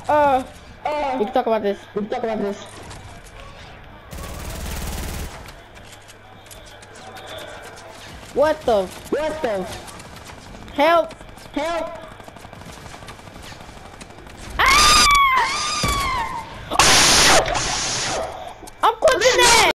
We can talk about this. What the? Help!